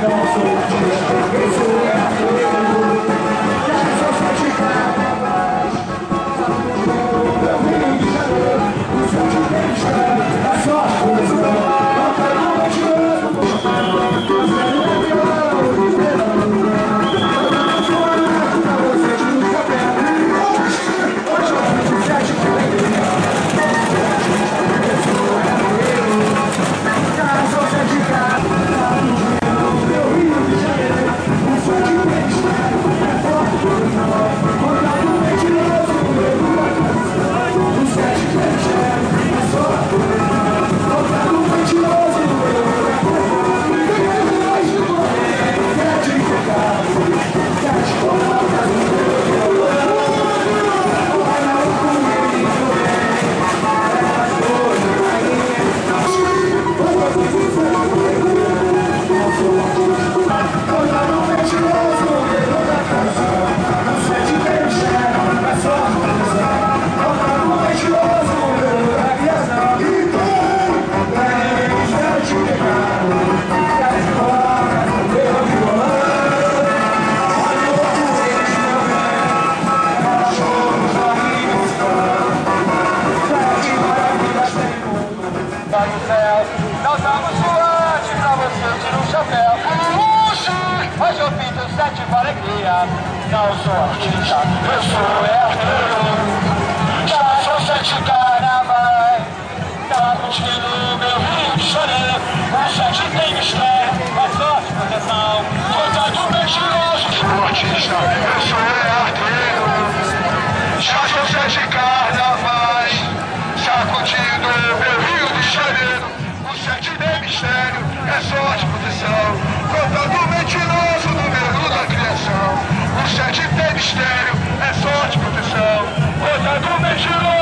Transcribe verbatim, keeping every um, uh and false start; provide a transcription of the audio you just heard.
Nós vamos voante pra você, tira o chapéu. Puxa, hoje eu pinto sete para alegria. Não sou artista, eu sou é arteiro. Já são sete carnavais, tá curtindo meu Rio de Janeiro. O sete tem mistério, é sorte, proteção. Coitado mentiroso, sou artista, eu sou é arteiro. Já são sete carnavais, sacudindo meu Rio de Janeiro. O sete tem mistério, é sorte, proteção. Contado mentiroso, número da criação. O sete tem mistério, é sorte, proteção. Contado mentiroso.